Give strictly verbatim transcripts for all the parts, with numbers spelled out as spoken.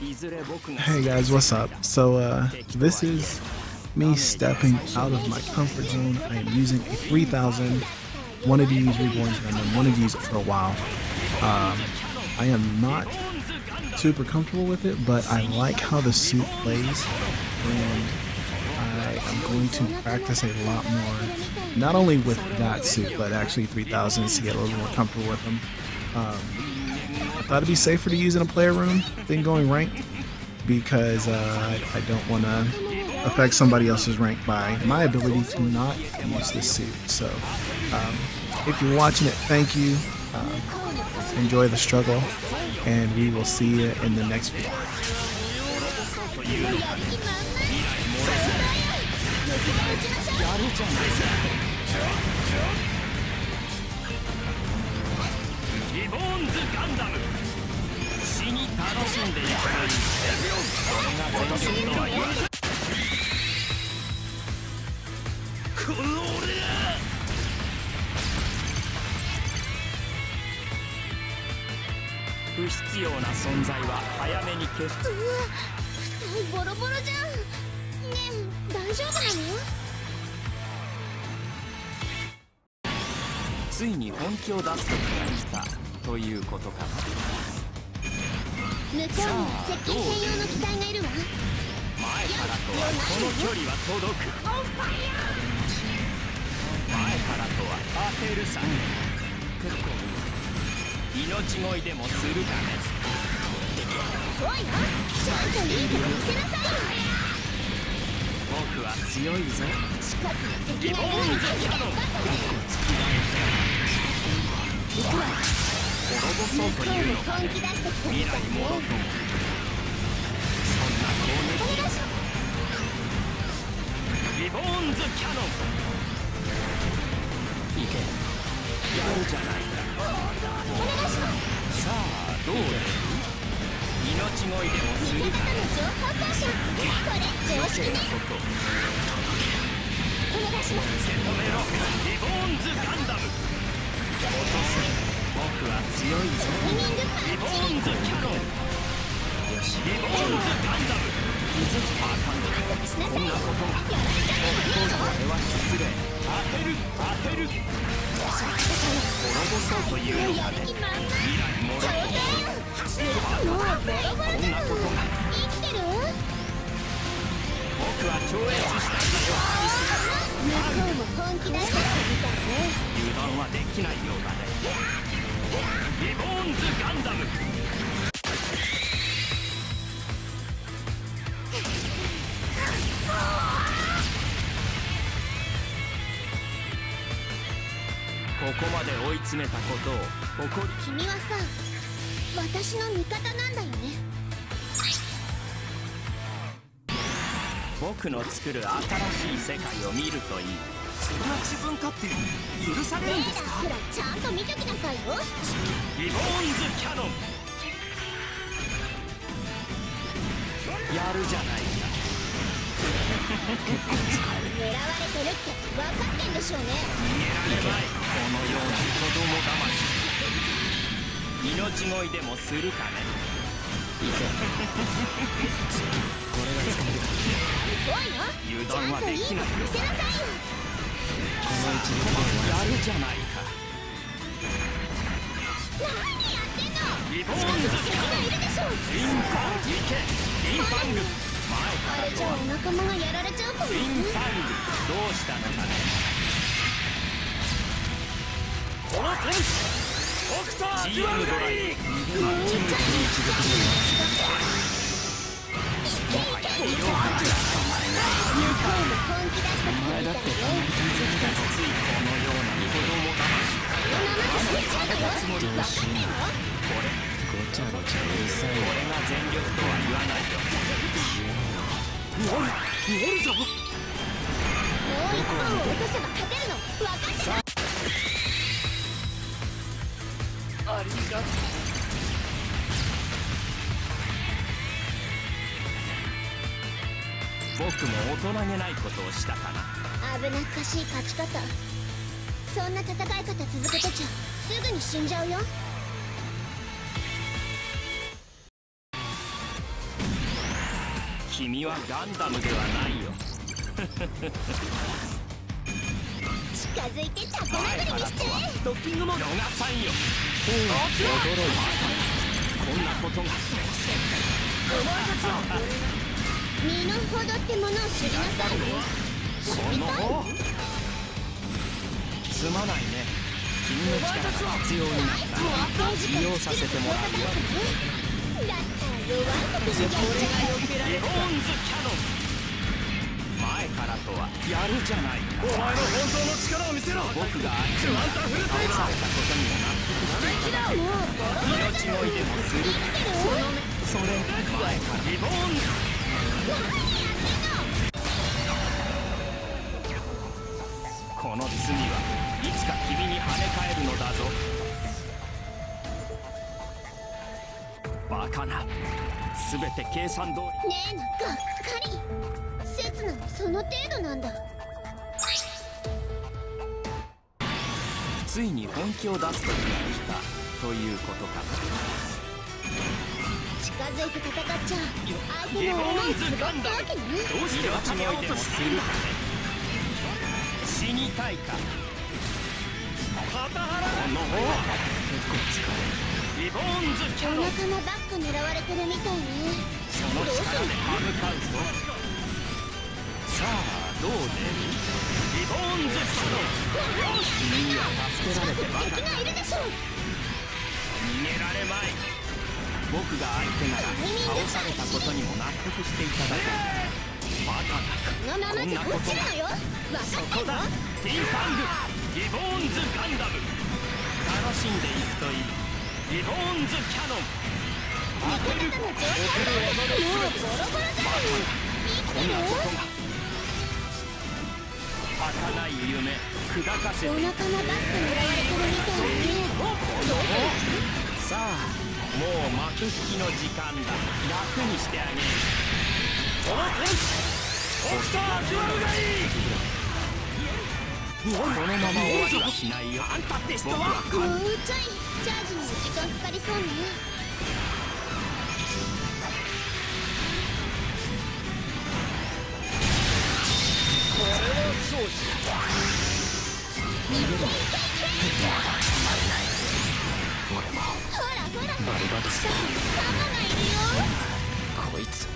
Hey guys, what's up? So uh, this is me stepping out of my comfort zone. I am using a three thousand. Wanted to use Reborns Gundam, wanted to use it for a while. Um, I am not super comfortable with it, but I like how the suit plays, and I am going to practice a lot more, not only with that suit, but actually three thousands to get a little more comfortable with them. Um, I thought it'd be safer to use in a player room than going ranked, because uh, I, I don't want to affect somebody else's rank by my ability to not use this suit. So um, if you're watching it, thank you. Um, enjoy the struggle, and we will see you in the next video. Reborns Gundam 死に楽しんでいくといい。これが全力とは言わない。この俺だ。不必要な存在は早めに消す。うわ、ボロボロじゃん。ねえ、大丈夫なの？ついに本気を出す時が来たということかな。向こうに接近専用の機体がいるわ。前からとはこの距離は届く。前からとは当てるさ。命乞いでもするかね。そうよ、ちゃんとリードを見せなさいよ。僕は強いぞ。近くに敵がいるのに絶対バトル。行くわ。滅ぼそうというのか。未来もろとも。そんな攻撃。リボーンズキャノン。行け。やるじゃないか。さあどうだ。命乞いでもするか。これ常識ね。お願いします。止めろ。リボーンズガンダム。落とす。僕は強いぞ。リボーンズキャノン。よし。リボーンズガンダム。気づきあかんだ。こんなことが。これは失礼。当てる当てる。滅ぼそうというのかね。未来もろとも。こんなことが。生きてる？僕は超越したんだよ。向こうも本気出してきたみたいね。油断はできないようだね。リボーンズガンダム。ここまで追い詰めたことを誇り。君はさ、私の味方なんだよね。僕の作る新しい世界を見るといい。そんな自分勝手許されるんですか？くらいちゃんと見ときなさいよ。リボーンズキャノン。やるじゃないか。狙われてるって分かってんでしょうね。逃げられない。このような子供魂。命乞いでもするかね。行け。これが使える。油断はできないよ。見せなさいよ。この一撃でやるじゃないか。何やってんの。リボーンズキャノン。リンファン行け。リンファング。あれじゃお仲間がやられちゃうかも。リンファングどうしたのかね。この天使ドクタージュアルドライ。これが全力とは言わないよ。見えるぞ。もう一本を落とせば勝てるの分かってた。ありがとう。僕も大人げないことをしたかな。危なっかしい勝ち方。そんな戦い方続けてちゃすぐに死んじゃうよ。 君はガンダムではないよ。 近づいてタコ殴りにしてドッキングも逃さんよ。驚いた。こんなことが。お前たちは身の程ってものを知りなさいね。知りたい？ すまないね。君の力が必要になったら利用させてもらうよ。 だったら弱いことしちゃう。 リボーンズキャノン。前からとはやるじゃないか。お前の本当の力を見せろ。僕が相手に倒されたことにもなって命乞いでもする。それ前からリボーンズ。この罪はいつか君に跳ね返るのだぞ。バカな。全て計算通り。 ねえな、がっかり。刹那もその程度なんだ。 ついに本気を出す時が来たということかな。 近づいて戦っちゃ相手の思いつぼったわけね。 どうして命乞いでもする。死にたいか。肩腹この方は結構近い。リボーンズキャノン。 お仲間ばっか狙われてるみたいね。 その力で歯向かうぞ。さあどう出る？リボーンズキャノン。君には助けられてばかり。 敵がいるでしょ。 逃げられまい。僕が相手なら倒されたことにも納得していただける。バカこのままじゃ落ちるのよ。 そこだ。ティンファングリボーンズガンダム。楽しんでいくといい。リボーンズキャノン。 味方の状態だ。もうボロボロじゃない。 こんなことが。儚い夢砕かせて。 お仲間ばっか狙われてるみたいね。 さあもう幕引きの時間だ。楽にしてあげる。オープン。オクタークワルがいい。このまま終わりはしないよ。あんたって人はもうちょいチャージにも時間かかりそうね。 これはそうだ。 ほらほら、下にカモがいるよ。 こいつ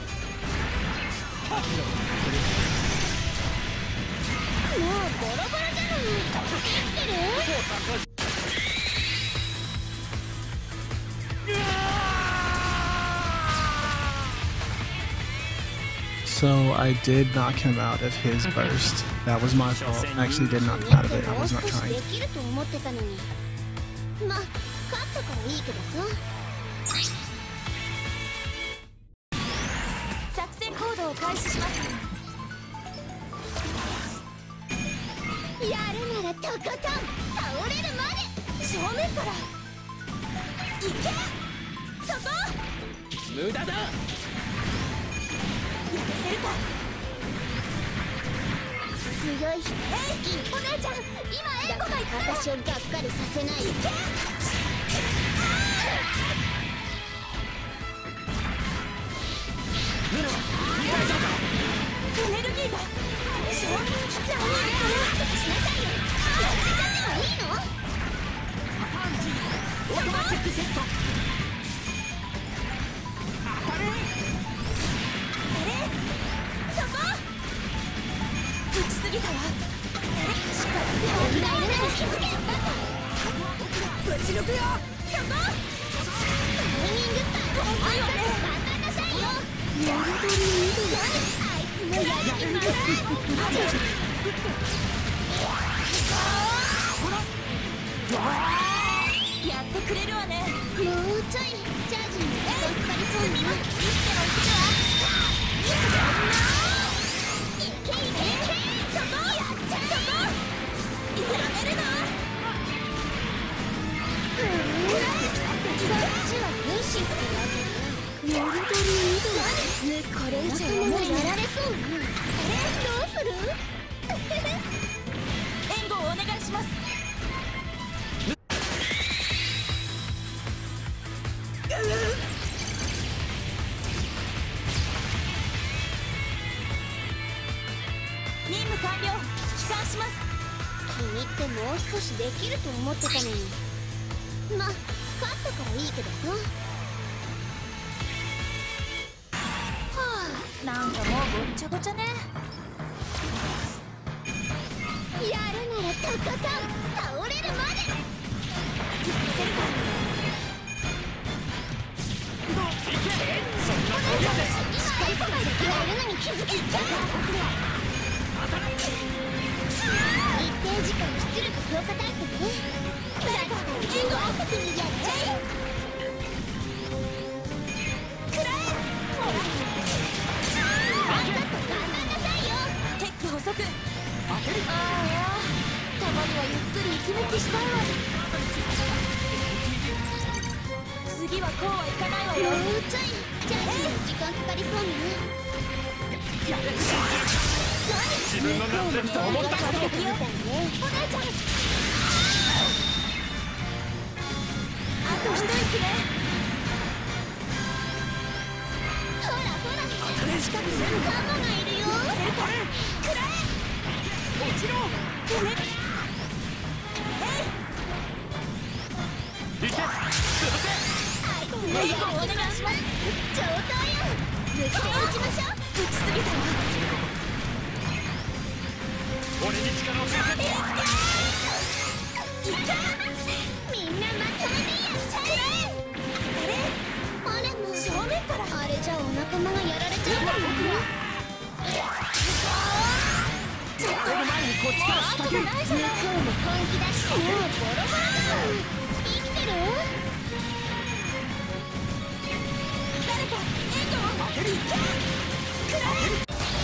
もうボロボロじゃない。生きてる？ So I did knock him out of his burst. That was my fault. I actually did knock him out of it. I was not trying. できると思ってたのに。まあ、勝ったからいいけどさ。作戦行動を開始します。やるならとことん倒れるまで。正面から行け。そこ無駄だ。 やらせるか。強い人好き。お姉ちゃん、今エンコが言った。私をがっかりさせない。行け。エネルギーが正面じゃあいいからしなさいよ。やらせちゃってもいいの？ オートマチックセット。当たれ。 そこ打ちすぎたわ。しかも敵がいるなら気づけ。ぶち抜くよ。そこタイミングパン。あんたと考えなさいよ。やるとりにどう。あいつもやる気満々。やってくれるわね。もうちょいチャージに時間かかりそうに。生きてろ生きてろ。これ以上もうやられそう。え、どうする？援護をお願いします。 君ってもう少しできると思ってたのに。ま、勝ったからいいけどさ。はあ、なんかもうごっちゃごちゃね。やるならとことん倒れるまで。許せるか。今相手がいるのに気づけた。一定時間出力強化タイプね。だから剣を相手にやっちゃえ。くらえ。ほら、もうちょっと頑張んなさいよ。テック補足。ああ、たまにはゆっくり息抜きしたいわ。次はこうはいかないわよ。もうちょいチャージに時間かかりそうね。 自分の夏でと思ったこと。 お姉ちゃん、あと一息ね。ほらほら、近くにガンマがいるよ。くらえ。もちろん。てめえいけ。潰せ。はい、お願いします。上等よ。抜けて打ちましょう。打ちすぎたわ。 俺に力を貸せ。 みんなまとめてやっちゃえ。あれあれも正面から。あれじゃお仲間がやられちゃうかも。ちょっと前にこっちから仕掛ける。向こうも本気出してもうボロボロだ。生きてる？誰かエンドを当てる。くらえ。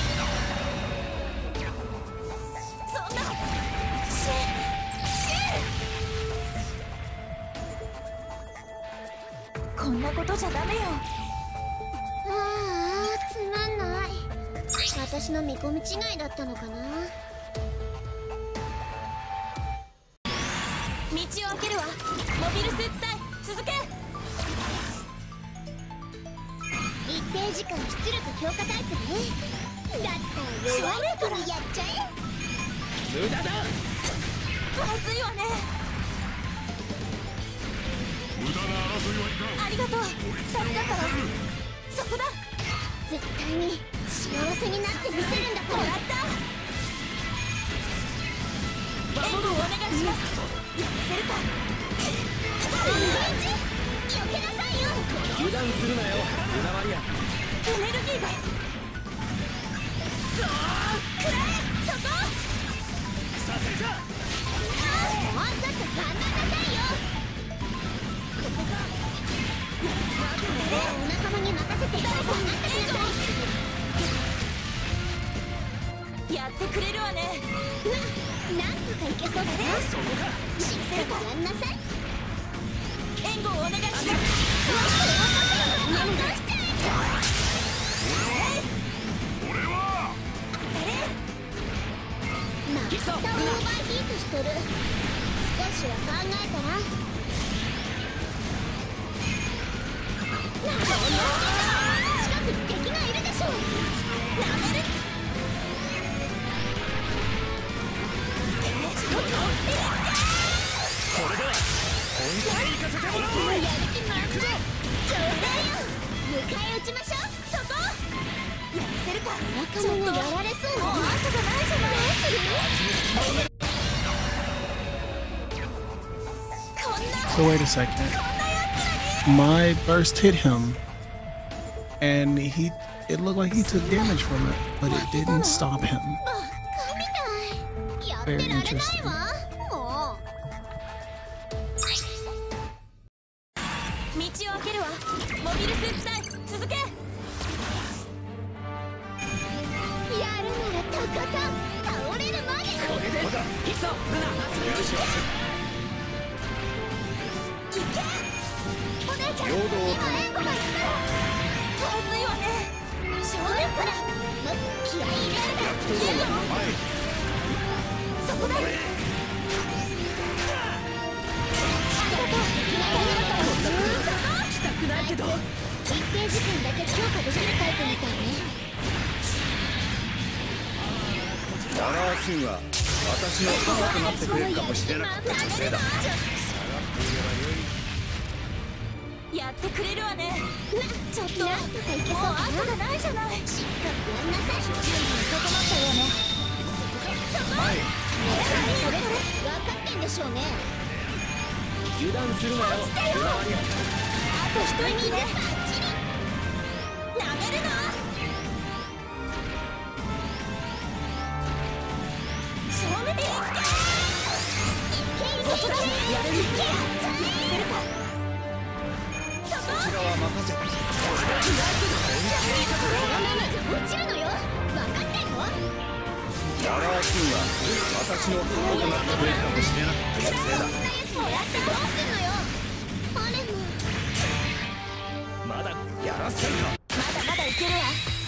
こんなことじゃダメよ。ああ、つまんない。私の見込み違いだったのかな。道を開けるわ。モビルスーツ隊続け。一定時間出力強化タイプね。だったら弱いからやっちゃえ。 無駄だ。 まずいわね。 無駄な争いはいかん。 ありがとう。助かったわ。そこだ。絶対に幸せになってみせるんだから。もらった。援護をお願いします。やせるか。避けなさいよ。 油断するなよ、無駄割りや。 エネルギーが。そうくらえ。そこさせるか。 もうちょっと頑張んなさいよ。お仲間に任せて。誰か待ってください。やってくれるわね。な、なんとかいけそうだね。 そこか。 知ってるか。やんなさい。援護をお願いします。 俺はまたオーバーヒートしとる。少しは考えたら。近くに敵がいるでしょ。なめる。 これでは本気で行かせてもらおう。 やる気満々。ちょうだいよ。迎え撃ちましょう。そこやらせるか。仲間がやられそうな。もう後がないじゃない。こんな So wait a second. My burst hit him, and he it looked like he took damage from it, but it didn't stop him. Very interesting. 道を開けるわ。モビルスーツ隊続け。やるならとことん倒れるまで。 これで行くぞルナ。許します。 いけ。お姉ちゃん、今援護が行くから。まずいわね。正面からもっと気合い入れるんだ。いいよ。そこだ。ありがとう。したくないけど。一定時間だけ強化できるタイプみたいね。 ラガースンは私の母となってくれるかもしれなかった女性だ。 やってくれるわね。ちょっともう後がないじゃない。しっかりやんなさい。準備整ったよね。そこはい。それ分かってんでしょうね。 油断するなよ。 落ちてよ。あと一息でなめるな。正面に行け。そこだ。やる。いけ。せるか。そこ。 こちらは任せて。 落ちるのよ。分かってんの？ ラガースンは私の母となってくれるかもしれなかった女性だ。 もらってどうすんのよ。あれもまだやらせるか。 まだまだいけるわ。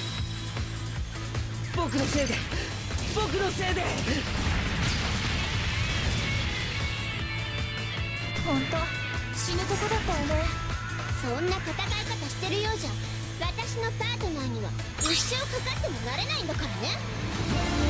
僕のせいで僕のせいで。 本当死ぬとこだったよね。そんな戦い方してるようじゃ私のパートナーには一生かかってもなれないんだからね。